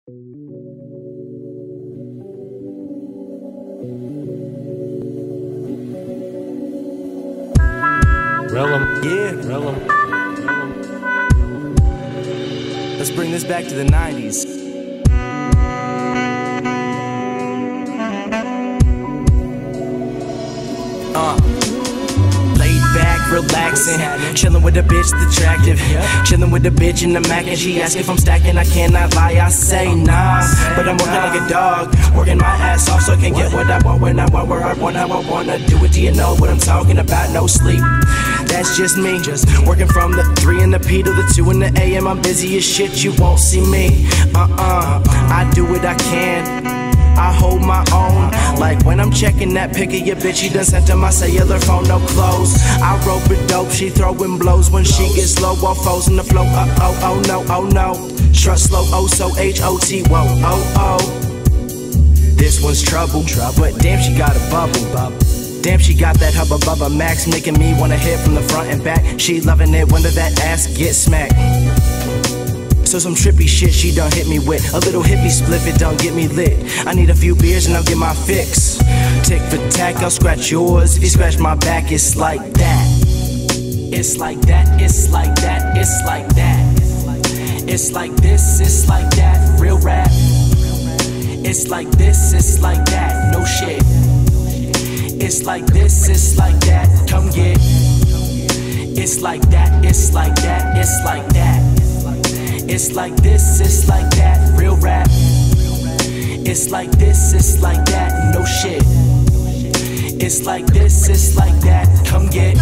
Rellim, yeah, Rellim. Let's bring this back to the 90s. Laid back, relaxing, chillin' with a bitch that's attractive. Chillin' with a bitch in the Mac and she ask if I'm stacking. I cannot lie, I say nah. But I'm working like a dog, working my ass off so I can get what I want, when I want, where I want, how I wanna do it. Do you know what I'm talking about? No sleep. That's just me, just working from the 3 in the P to the 2 in the AM. I'm busy as shit, you won't see me. I do what I can, I hold my own. Like when I'm checking that pic of your bitch, she done sent to my cellular phone, no clothes. I rope it dope, she throwing blows when she gets low, all foes in the flow. Oh no, oh no. Trust slow, oh so H-O-T, whoa, oh. This one's trouble, but damn she got a bubble. Damn, she got that hubba bubba max, making me wanna hit from the front and back. She loving it when that ass gets smacked. So some trippy shit she done hit me with. A little hippie spliff, it done get me lit. I need a few beers and I'll get my fix. Tick for tack, I'll scratch yours. If you scratch my back, it's like that. It's like that, it's like that, it's like that. It's like this, it's like that, real rap. It's like this, it's like that, no shit. It's like this, it's like that, come get. It's like that, it's like that, it's like that. It's like this, it's like that, real rap. It's like this, it's like that, no shit. It's like this, it's like that, come get.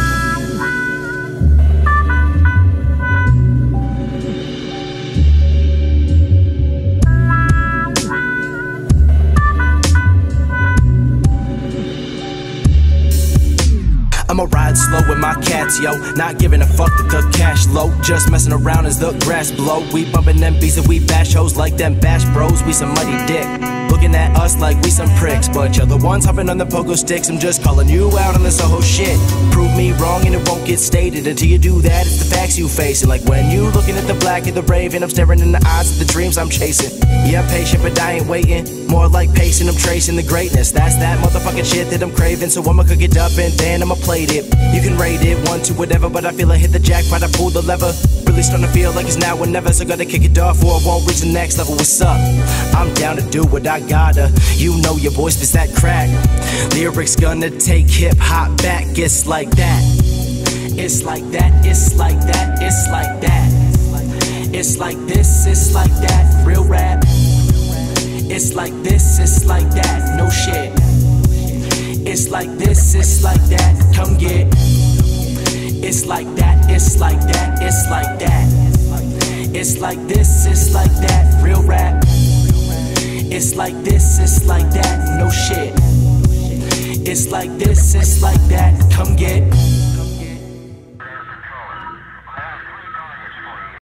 I'ma ride slow with my cats, yo. Not giving a fuck that the cash low. Just messing around as the grass blow. We bumpin' them beats and we bash hoes like them bash bros. We some muddy dick, looking at us like we some pricks. But you're the ones hopping on the pogo sticks. I'm just calling you out on this Soho shit. Prove me wrong and it won't get stated. Until you do that, it's the facts you facing. Like when you looking at the black of the raven, I'm staring in the eyes of the dreams I'm chasing. Yeah, I'm patient, but I ain't waiting. More like pacing, I'm tracing the greatness. That's that motherfucking shit that I'm craving. So I'ma cook it up and then I'ma plate it. You can rate it 1 to whatever, but I feel I hit the jackpot, I pull the lever. Really starting to feel like it's now or never. So gotta kick it off or I won't reach the next level. What's up? I'm down to do what I gotta. You know your voice spits that crack. Lyrics gonna take hip hop back. It's like that. It's like that, it's like that, it's like that. It's like this, it's like that, real rap. It's like this, it's like that, no shit. It's like this, it's like that, come get. It's like that, it's like that, it's like that. It's like this, it's like that, real rap. It's like this, it's like that, no shit. It's like this, it's like that, come get.